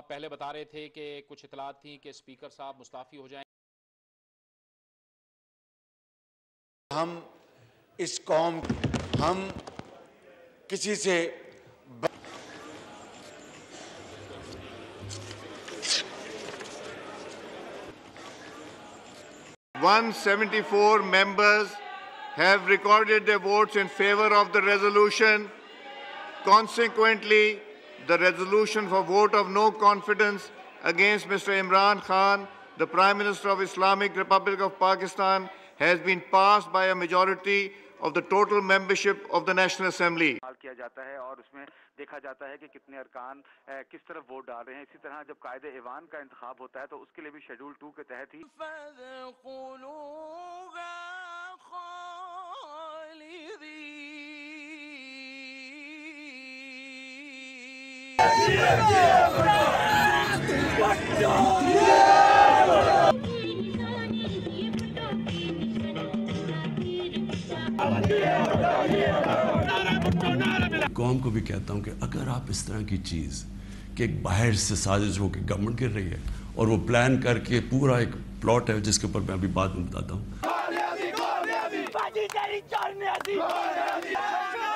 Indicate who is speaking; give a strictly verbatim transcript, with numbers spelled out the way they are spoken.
Speaker 1: آپ پہلے بتا رہے تھے کہ کچھ اطلاعات تھیں کہ اسپیکر صاحب مستعفی ہو جائیں.
Speaker 2: ہم اس قوم ہم کسی سے
Speaker 3: one hundred seventy-four members have recorded their votes in favor of the resolution. Consequently, the resolution for vote of no confidence against Mister Imran Khan, the Prime Minister of Islamic Republic of Pakistan, has been passed by a majority of the total membership of the National Assembly.
Speaker 4: کیا جاتا ہے اور اس میں دیکھا جاتا ہے کہ کتنے ارکان کس طرف ووٹ ڈال رہے ہیں. اسی طرح جب قائد ایوان کا انتخاب ہوتا ہے تو اس کے لیے بھی شیڈول ٹو کے تحت ہی
Speaker 5: قوم کو بھی کہتا ہوں کہ اگر آپ اس طرح کی چیز کہ ایک باہر سے سازش ہو کے گورنمنٹ گر رہی ہے اور وہ پلان کر کے پورا ایک پلاٹ ہے جس کے اوپر میں ابھی بعد میں بتاتا ہوں.